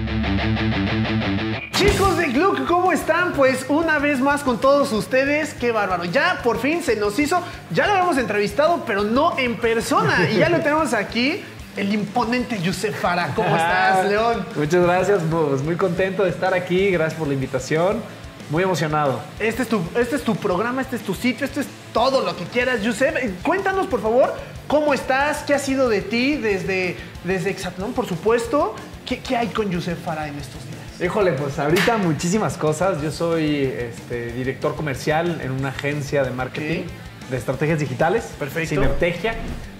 Chicos de Gluck, ¿cómo están? Pues una vez más con todos ustedes, qué bárbaro. Ya por fin se nos hizo, ya lo habíamos entrevistado, pero no en persona. Y ya lo tenemos aquí, el imponente Youssef Farah. ¿Cómo estás, León? Muchas gracias, pues muy contento de estar aquí, gracias por la invitación. Muy emocionado. Este es tu programa, este es tu sitio, esto es todo lo que quieras, Youssef. Cuéntanos, por favor, ¿cómo estás? ¿Qué ha sido de ti desde Exatlón, por supuesto? ¿Qué hay con Youssef Farah en estos días? Híjole, pues ahorita muchísimas cosas. Yo soy director comercial en una agencia de marketing de estrategias digitales. Perfecto. Sinertegia.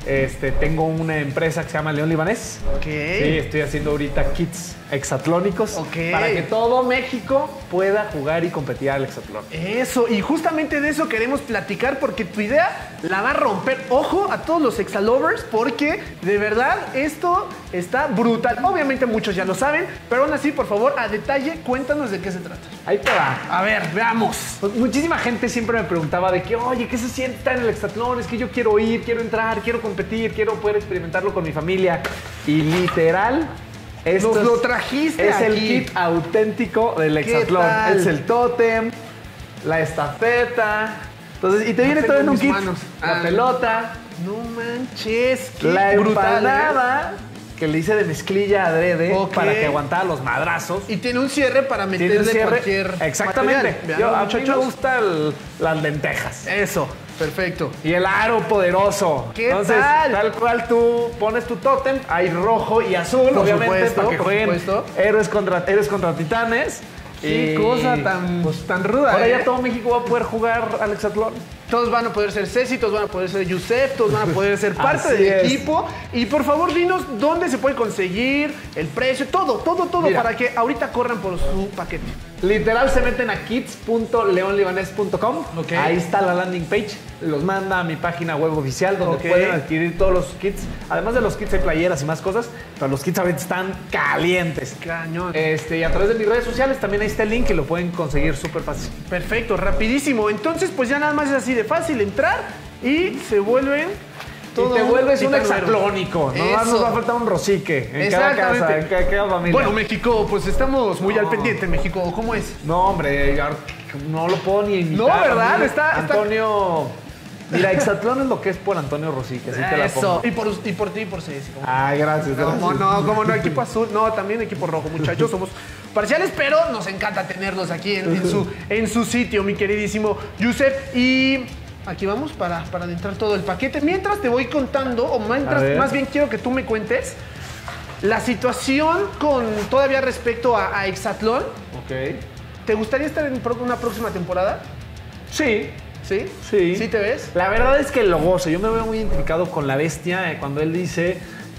Tengo una empresa que se llama León Libanés. Ok. Sí, estoy haciendo ahorita kits hexatlónicos Ok. para que todo México pueda jugar y competir al hexatlón. Eso, y justamente de eso queremos platicar porque tu idea la va a romper. Ojo a todos los hexalovers porque de verdad esto está brutal. Obviamente muchos ya lo saben, pero aún así, por favor, a detalle, cuéntanos de qué se trata. Ahí te va. A ver, veamos. Pues muchísima gente siempre me preguntaba de que, oye, ¿qué se siente estar en el hexatlón? Es que yo quiero ir, quiero entrar, quiero competir, quiero poder experimentarlo con mi familia. Y literal, esto Lo trajiste es aquí. el kit auténtico del hexatlón. tal? Es el tótem, la estafeta. Entonces, y te viene tengo todo en en un mis kit. manos. La Ah. pelota, No manches, qué la brutal, empanada, que le hice de mezclilla adrede Ok. para que aguantara los madrazos. Y tiene un cierre para Tiene meterle un cierre. cualquier Exactamente. material. Yo, Vean, a mí me muchachos. gustan las lentejas. Eso, perfecto. Y el aro poderoso. ¿Qué Entonces, tal? cual tú pones tu tótem, hay rojo y azul, Por obviamente, supuesto, para que por jueguen supuesto. héroes contra titanes. Qué Y cosa tan ruda. ahora ¿eh? ya todo México va a poder jugar al hexatlón. Todos van a poder ser Ceci, todos van a poder ser Youssef, todos van a poder ser parte Así del es. equipo. Y por favor, dinos dónde se puede conseguir, el precio, todo Mira. para que ahorita corran por su paquete. Literal se meten a kits.leonlibanes.com. Ok. Ahí está la landing page. Los manda a mi página web oficial donde Ok. pueden adquirir todos los kits. Además de los kits hay playeras y más cosas, pero los kits ahorita están calientes. Cañón. Y a través de mis redes sociales también ahí está el link y lo pueden conseguir súper fácil. Perfecto, rapidísimo. Entonces, pues ya nada más es así de fácil entrar y se vuelven todo y te vuelves un titanero. hexatlónico. No más Eso. nos va a faltar un rosique en cada casa, en cada familia. Bueno, México, pues estamos muy al No. pendiente, México. ¿Cómo es? No, hombre, no lo puedo ni imitar. No, ¿verdad? A mí, Está- Antonio... Mira, hexatlón es lo que es por Antonio Rosique, así te la Eso. pongo. Y por ti y por Ceci. ¿cómo? Ay, gracias. ¿Cómo no? ¿Cómo no? Equipo azul. No, también equipo rojo, muchachos. Somos parciales, pero nos encanta tenerlos aquí en su sitio, mi queridísimo Youssef. Y aquí vamos para adentrar todo el paquete. Mientras te voy contando, o mientras, A ver. más bien quiero que tú me cuentes la situación con todavía respecto a Exatlón. Ok. ¿Te gustaría estar en una próxima temporada? Sí. ¿Sí? Sí. ¿Sí te ves? La verdad es que lo gozo. Yo me veo muy identificado con la bestia cuando él dice,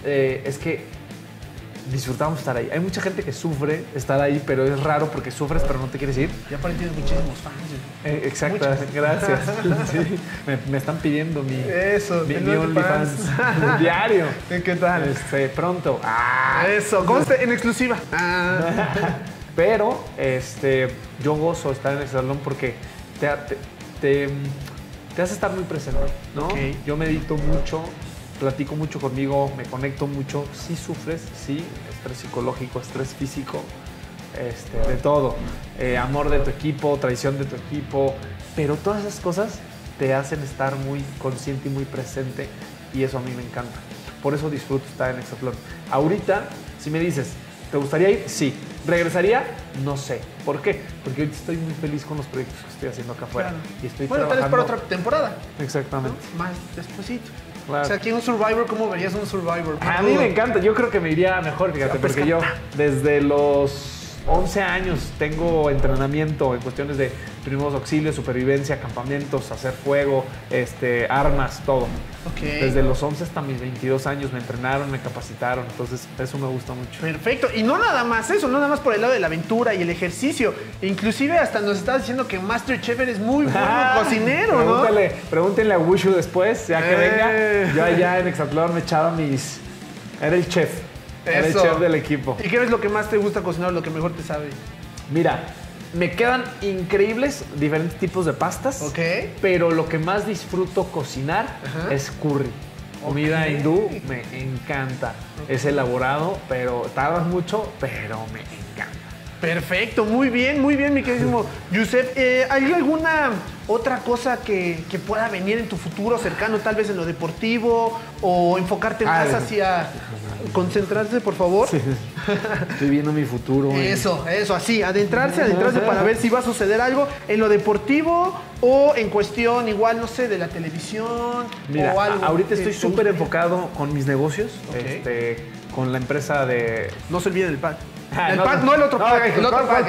es que disfrutamos estar ahí. Hay mucha gente que sufre estar ahí, pero es raro porque sufres pero no te quieres ir. Ya para ti tienes muchísimos fans. Exacto, Muchas. gracias. Sí, me están pidiendo mi el mi OnlyFans. OnlyFans diario. ¿Qué tal? Pronto. Eso, conste en exclusiva. Pero yo gozo estar en el salón porque te hace estar muy presente, ¿no? Ok. Yo medito mucho, platico mucho conmigo, me conecto mucho. Sí sufres, sí, estrés psicológico, estrés físico, de todo. Amor de tu equipo, traición de tu equipo, pero todas esas cosas te hacen estar muy consciente y muy presente y eso a mí me encanta. Por eso disfruto estar en Exatlón. Ahorita, si me dices, ¿te gustaría ir? Sí. ¿Regresaría? No sé. ¿Por qué? Porque ahorita estoy muy feliz con los proyectos que estoy haciendo acá afuera. Claro. Y estoy Bueno, tal vez trabajando. para otra temporada, ¿no? Exactamente. Más despuesito. Claro. O sea, aquí en un Survivor, ¿cómo verías un Survivor? A mí me encanta. Yo creo que me iría mejor, fíjate, A pescar. porque yo desde los 11 años tengo entrenamiento en cuestiones de primeros auxilios, supervivencia, campamentos, hacer fuego, armas, todo. Ok. Desde los 11 hasta mis 22 años me entrenaron, me capacitaron, entonces eso me gusta mucho. Perfecto. Y no nada más eso, no nada más por el lado de la aventura y el ejercicio. Inclusive hasta nos estabas diciendo que Masterchef eres muy bueno cocinero, ¿no? Pregúntenle a Wushu después, ya que venga. Yo allá en Exatlón me echaba Era el chef. Era el Eso. chef del equipo. ¿Y qué es lo que más te gusta cocinar, lo que mejor te sabe? Mira, me quedan increíbles diferentes tipos de pastas. Ok. Pero lo que más disfruto cocinar Ajá. es curry. Comida hindú me encanta. Es elaborado, pero tardas mucho, pero me encanta. Perfecto, muy bien, mi queridísimo Yusef. ¿Hay alguna otra cosa que pueda venir en tu futuro cercano, tal vez en lo deportivo, o enfocarte más hacia concentrarse, por favor? Sí. Estoy viendo mi futuro. Eso, así, adentrarse para ver si va a suceder algo en lo deportivo o en cuestión igual, no sé, de la televisión. Mira, o algo. ahorita estoy súper enfocado con mis negocios, Ok. con la empresa de... No se olviden el pack. El No, pack, no el otro pack. El otro ¿cuál pack.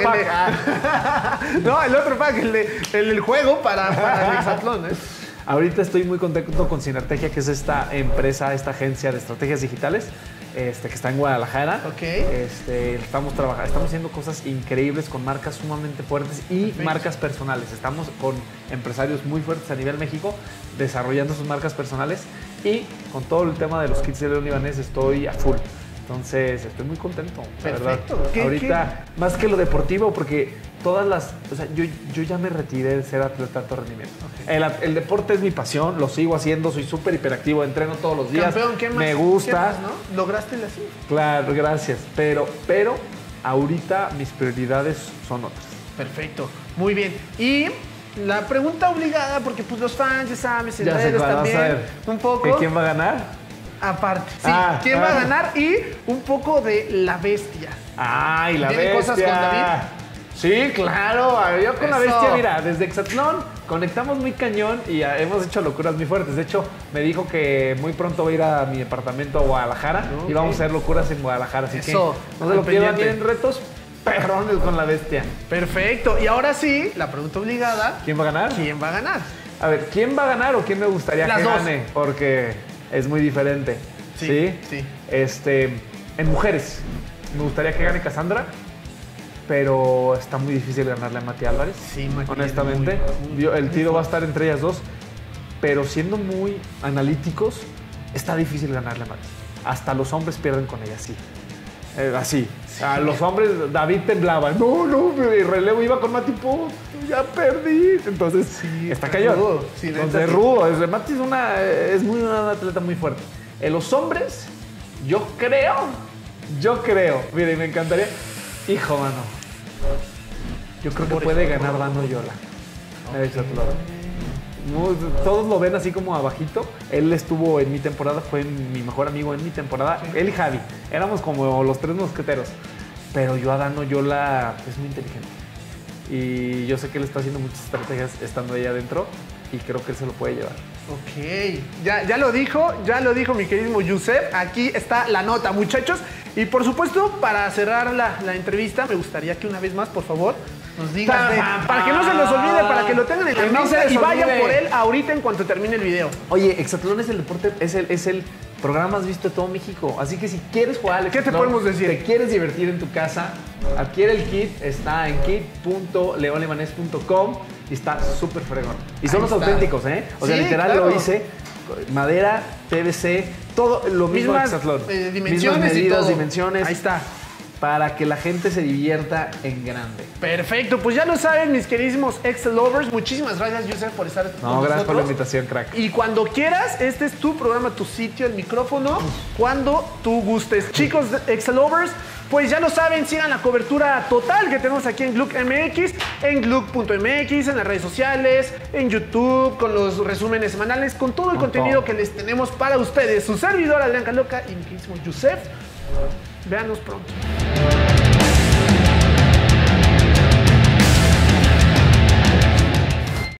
pack? No, el otro pack, el juego para el hexatlón. Ahorita estoy muy contento con Sinertegia, que es esta empresa, esta agencia de estrategias digitales, que está en Guadalajara. Ok. Estamos haciendo cosas increíbles con marcas sumamente fuertes y Perfecto. marcas personales. Estamos con empresarios muy fuertes a nivel México, desarrollando sus marcas personales, y con todo el tema de los kits de León Libanés estoy a full. Entonces, estoy muy contento, la verdad. Perfecto. Ahorita, más que lo deportivo, porque o sea, yo ya me retiré de ser atleta de alto rendimiento. Okay. El deporte es mi pasión, lo sigo haciendo, soy súper hiperactivo, entreno todos los días. Campeón, ¿qué más? Me gusta. ¿Qué más, no? ¿Lograste la cima? Claro, gracias. Pero ahorita mis prioridades son otras. Perfecto, muy bien. Y la pregunta obligada, porque pues los fans, ya sabes, en Ya sé redes cuál vas a también, ver. un poco. ¿Quién va a ganar? Aparte, sí, ¿quién va a ganar? Y un poco de la bestia. ¡Ay, la ¿Tiene bestia! cosas con David? Sí, claro. Yo con la Eso. bestia, mira, desde Hexatlón conectamos muy cañón y hemos hecho locuras muy fuertes. De hecho, me dijo que muy pronto va a ir a mi departamento a Guadalajara y vamos a hacer locuras en Guadalajara. Así Eso, que no se lo pierdan, pendiente. tienen retos perrones con la bestia. Perfecto. Y ahora sí, la pregunta obligada. ¿Quién va a ganar? ¿Quién va a ganar? A ver, ¿quién va a ganar o quién me gustaría Las que dos. gane? Porque es muy diferente. Sí, ¿Sí? sí. En mujeres, me gustaría que gane Cassandra, pero está muy difícil ganarle a Mati Álvarez. Sí, Mati, honestamente. El tiro va a estar entre ellas dos, pero siendo muy analíticos, está difícil ganarle a Mati. Hasta los hombres pierden con ella, sí. Así. A los hombres, David temblaba. No, mi relevo iba con Mati, ya perdí. Entonces, Sí, está está cañón. rudo. Sí, Entonces, neta, es sí. rudo. Mati es una atleta muy fuerte. En los hombres, yo creo. Mire, me encantaría. Hijo, mano. Yo creo que puede ganar Dano Yola. Todos lo ven así como abajito. Él estuvo en mi temporada, fue mi mejor amigo en mi temporada. Sí. Él y Javi. Éramos como los tres mosqueteros. Pero yo a Dano Yola es muy inteligente. Y yo sé que él está haciendo muchas estrategias estando ahí adentro. Y creo que él se lo puede llevar. Ok, ya lo dijo mi queridísimo Yusef. Aquí está la nota, muchachos. Y por supuesto, para cerrar la entrevista, me gustaría que una vez más, por favor, nos digas para que no se los olvide, para que lo tengan en la Que no mente se les y vayan olvide. por él ahorita en cuanto termine el video. Oye, Hexatlón es el deporte, es el programa más visto de todo México. Así que si quieres jugar al ¿Qué te Hexatlón, podemos decir? te quieres divertir en tu casa, adquiere el kit, está en kit.leonlibanés.com y está súper fregón. Y son Ahí los está. auténticos, ¿eh? O sea, Sí, literal claro. lo hice. Madera, PVC, todo lo mismo Mismas que Hexatlón. dimensiones Mismas y medidas, todo. dimensiones. Ahí está. Para que la gente se divierta en grande. Perfecto, pues ya lo saben, mis queridísimos Excel Lovers. Muchísimas gracias, Yusef, por estar con nosotros. Gracias por la invitación, crack. Y cuando quieras, este es tu programa, tu sitio, el micrófono, cuando tú gustes. Chicos de Excel Lovers, pues ya lo saben, sigan la cobertura total que tenemos aquí en Gluck MX, en Gluck.mx, en las redes sociales, en YouTube, con los resúmenes semanales, con todo el contenido que les tenemos para ustedes. Su servidor, Adrián Caloca, y mi queridísimo Yusef. Véanos pronto.